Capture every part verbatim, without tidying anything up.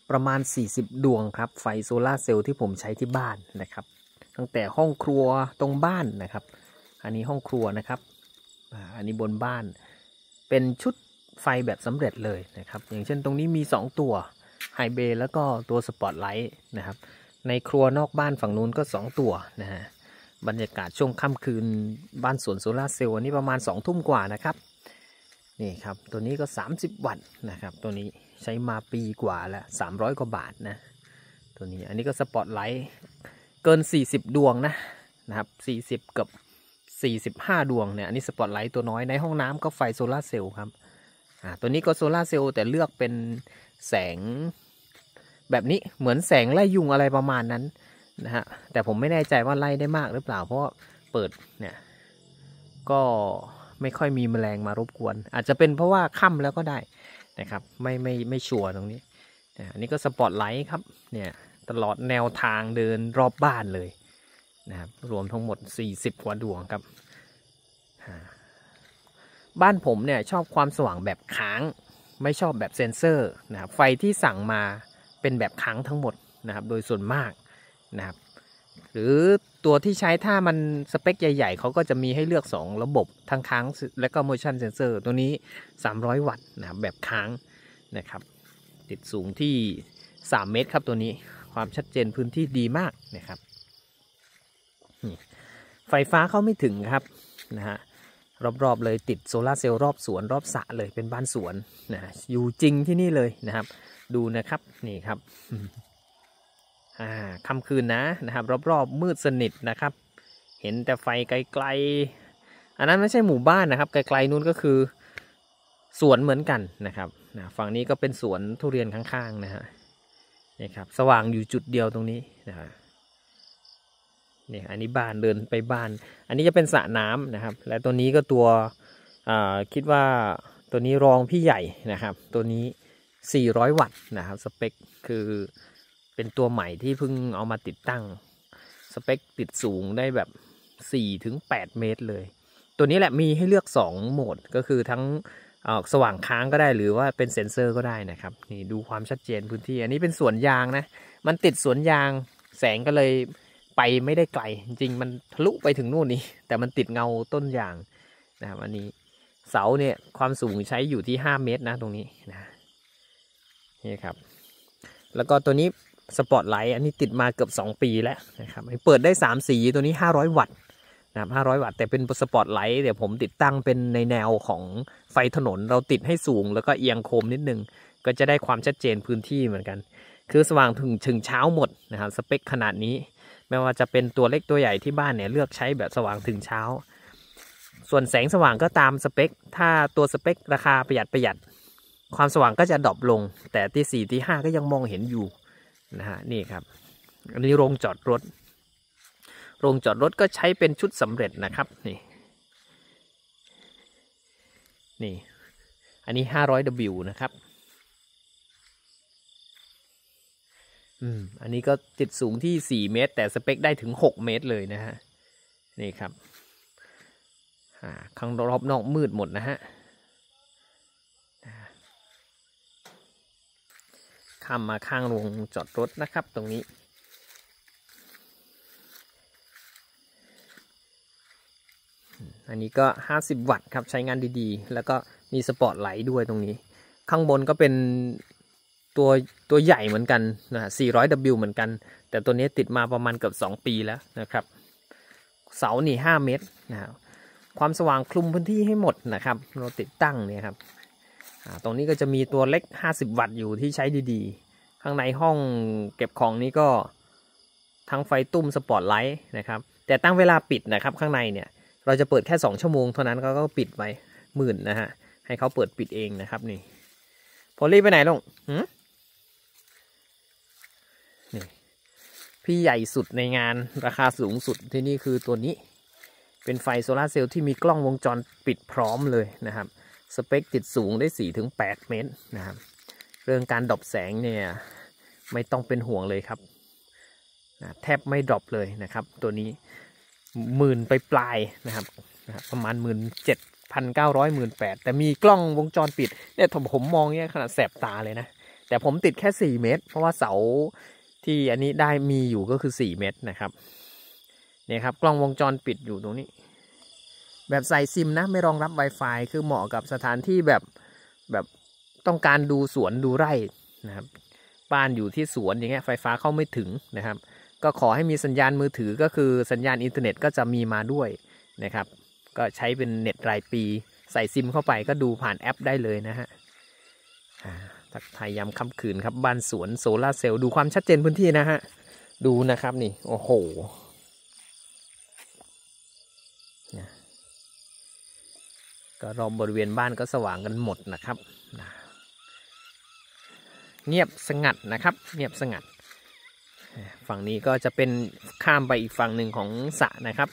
ประมาณสี่สิบดวงครับไฟโซลาร์เซลล์ที่ผมใช้ที่บ้านนะครับตั้งแต่ห้องครัวตรงบ้านนะครับอันนี้ห้องครัวนะครับอันนี้บนบ้านเป็นชุดไฟแบบสำเร็จเลยนะครับอย่างเช่นตรงนี้มีสองตัวไฮเบย์แล้วก็ตัวสปอตไลท์นะครับในครัวนอกบ้านฝั่งนู้นก็สองตัวนะฮะบรรยากาศช่วงค่ำคืนบ้านสวนโซลาร์เซลล์อันนี้ประมาณสองทุ่มกว่านะครับนี่ครับตัวนี้ก็สามสิบวัตต์นะครับตัวนี้ใช้มาปีกว่าแล้วสามร้อยกว่าบาทนะตัวนี้อันนี้ก็สปอตไลท์เกินสี่สิบดวงนะนะครับสี่สิบกับสี่สิบห้าดวงเนี่ยอันนี้สปอตไลท์ตัวน้อยในห้องน้ำก็ไฟโซลาร์เซลล์ครับอ่าตัวนี้ก็โซลาร์เซลล์แต่เลือกเป็นแสงแบบนี้เหมือนแสงไล่ยุงอะไรประมาณนั้นนะฮะแต่ผมไม่แน่ใจว่าไล่ได้มากหรือเปล่าเพราะว่าเปิดเนี่ยก็ไม่ค่อยมีแมลงมารบกวนอาจจะเป็นเพราะว่าค่ำแล้วก็ได้นะครับไม่ไม่ไม่ชัวร์ตรงนี้อันนี้ก็สปอตไลท์ครับเนี่ยตลอดแนวทางเดินรอบบ้านเลยนะครับรวมทั้งหมดสี่สิบกว่าดวงครับบ้านผมเนี่ยชอบความสว่างแบบค้างไม่ชอบแบบเซ็นเซอร์นะครับไฟที่สั่งมาเป็นแบบค้างทั้งหมดนะครับโดยส่วนมากนะครับหรือตัวที่ใช้ถ้ามันสเปคใหญ่ๆเขาก็จะมีให้เลือกสองระบบทั้งค้างและก็ motion sensor ตัวนี้สามร้อยวัตต์นะครับแบบค้างนะครับติดสูงที่สามเมตรครับตัวนี้ความชัดเจนพื้นที่ดีมากนะครับไฟฟ้าเข้าไม่ถึงครับนะฮะรอบๆเลยติดโซลาร์เซลล์รอบสวนรอบสระเลยเป็นบ้านสวนนะอยู่จริงที่นี่เลยนะครับดูนะครับนี่ครับอ่าค่ำคืนนะนะครับรอบๆมืดสนิทนะครับเห็นแต่ไฟไกลๆอันนั้นไม่ใช่หมู่บ้านนะครับไกลๆนู้นก็คือสวนเหมือนกันนะครับนะฝั่งนี้ก็เป็นสวนทุเรียนข้างๆนะฮะนี่ครับสว่างอยู่จุดเดียวตรงนี้นะฮะนี่อันนี้บ้านเดินไปบ้านอันนี้จะเป็นสระน้ำนะครับและตัวนี้ก็ตัวคิดว่าตัวนี้รองพี่ใหญ่นะครับตัวนี้สี่ร้อยวัตต์นะครับสเปคคือเป็นตัวใหม่ที่เพิ่งเอามาติดตั้งสเปคติดสูงได้แบบ สี่ถึงแปด เมตรเลยตัวนี้แหละมีให้เลือกสองโหมดก็คือทั้งสว่างค้างก็ได้หรือว่าเป็นเซ็นเซอร์ก็ได้นะครับนี่ดูความชัดเจนพื้นที่อันนี้เป็นสวนยางนะมันติดสวนยางแสงก็เลยไปไม่ได้ไกลจริงๆมันทะลุไปถึงนู่นนี่แต่มันติดเงาต้นยางนะครับอันนี้เสาเนี่ยความสูงใช้อยู่ที่ห้าเมตรนะตรงนี้นะนี่ครับแล้วก็ตัวนี้สปอตไลท์อันนี้ติดมาเกือบสองปีแล้วนะครับเปิดได้สามสีตัวนี้ห้าร้อยวัตต์นะครับห้าร้อยวัตต์แต่เป็นสปอตไลท์เดี๋ยวผมติดตั้งเป็นในแนวของไฟถนนเราติดให้สูงแล้วก็เอียงโคมนิดนึงก็จะได้ความชัดเจนพื้นที่เหมือนกันคือสว่างถึงถึงเช้าหมดนะครับสเปคขนาดนี้ไม่ว่าจะเป็นตัวเล็กตัวใหญ่ที่บ้านเนี่ยเลือกใช้แบบสว่างถึงเช้าส่วนแสงสว่างก็ตามสเปคถ้าตัวสเปคราคาประหยัดประหยัดความสว่างก็จะดรอปลงแต่ที่สี่ที่ห้าก็ยังมองเห็นอยู่นะฮะนี่ครับอันนี้โรงจอดรถโรงจอดรถก็ใช้เป็นชุดสำเร็จนะครับนี่นี่อันนี้ ห้าร้อย ดับเบิลยู นะครับอืมอันนี้ก็ติดสูงที่สี่เมตรแต่สเปคได้ถึงหกเมตรเลยนะฮะนี่ครับอ่าข้างรอบนอกมืดหมดนะฮะข้ามมาข้างโรงจอดรถนะครับตรงนี้อันนี้ก็ห้าสิบวัตต์ครับใช้งานดีๆแล้วก็มีสปอตไลท์ด้วยตรงนี้ข้างบนก็เป็นตัวตัวใหญ่เหมือนกันนะสี่ร้อย ดับเบิลยู เหมือนกันแต่ตัวนี้ติดมาประมาณเกือบสองปีแล้วนะครับเสานี่ห้าเมตรนะครับความสว่างคลุมพื้นที่ให้หมดนะครับเราติดตั้งเนี่ยครับตรงนี้ก็จะมีตัวเล็กห้าสิบวัตต์อยู่ที่ใช้ดีๆข้างในห้องเก็บของนี้ก็ทั้งไฟตุ้มสปอตไลท์นะครับแต่ตั้งเวลาปิดนะครับข้างในเนี่ยเราจะเปิดแค่สองชั่วโมงเท่านั้นก็ปิดไว้หมื่นนะฮะให้เขาเปิดปิดเองนะครับนี่พอรีบไปไหนลงนี่พี่ใหญ่สุดในงานราคาสูงสุดที่นี่คือตัวนี้เป็นไฟโซลาร์เซลล์ที่มีกล้องวงจรปิดพร้อมเลยนะครับสเปคติดสูงได้ สี่ถึงแปด เมตรนะครับเรื่องการดรอปแสงเนี่ยไม่ต้องเป็นห่วงเลยครับนะแทบไม่ดรอปเลยนะครับตัวนี้หมื่นไปปลายนะครับประมาณหมื่นเจ็ดพันเก้าร้อยหมื่นแปดแต่มีกล้องวงจรปิดเนี่ยผมผมมองเนี่ยขนาดแสบตาเลยนะแต่ผมติดแค่สี่เมตรเพราะว่าเสาที่อันนี้ได้มีอยู่ก็คือสี่เมตรนะครับเนี่ยครับกล้องวงจรปิดอยู่ตรงนี้แบบใส่ซิมนะไม่รองรับ Wi-Fi คือเหมาะกับสถานที่แบบแบบต้องการดูสวนดูไร่นะครับบ้านอยู่ที่สวนอย่างเงี้ยไฟฟ้าเข้าไม่ถึงนะครับก็ขอให้มีสัญญาณมือถือก็คือสัญญาณอินเทอร์เน็ตก็จะมีมาด้วยนะครับก็ใช้เป็นเน็ตรายปีใส่ซิมเข้าไปก็ดูผ่านแอปได้เลยนะฮะทักทายยามค่ำคืนครับบ้านสวนโซล่าเซลล์ดูความชัดเจนพื้นที่นะฮะดูนะครับนี่โอ้โหก็รอบบริเวณบ้านก็สว่างกันหมดนะครับเงียบสงัดนะครับเงียบสงัดฝั่งนี้ก็จะเป็นข้ามไปอีกฝั่งหนึ่งของสระนะครับ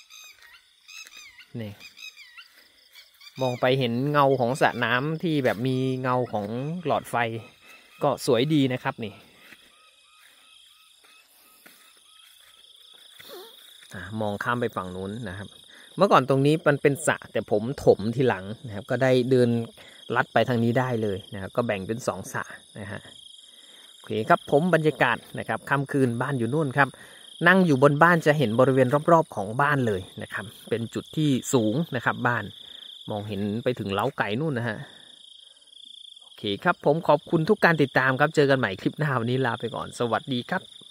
นี่มองไปเห็นเงาของสระน้ำที่แบบมีเงาของหลอดไฟก็สวยดีนะครับนี่มองข้ามไปฝั่งนู้นนะครับเมื่อก่อนตรงนี้มันเป็นสระแต่ผมถมทีหลังนะครับก็ได้เดินลัดไปทางนี้ได้เลยนะครับก็แบ่งเป็นสองสระนะฮะโอเคครับผมบรรยากาศนะครับค่ำคืนบ้านอยู่นู่นครับนั่งอยู่บนบ้านจะเห็นบริเวณรอบๆของบ้านเลยนะครับเป็นจุดที่สูงนะครับบ้านมองเห็นไปถึงเล้าไก่นู่นนะฮะโอเคครับผมขอบคุณทุกการติดตามครับเจอกันใหม่คลิปหน้าวันนี้ลาไปก่อนสวัสดีครับ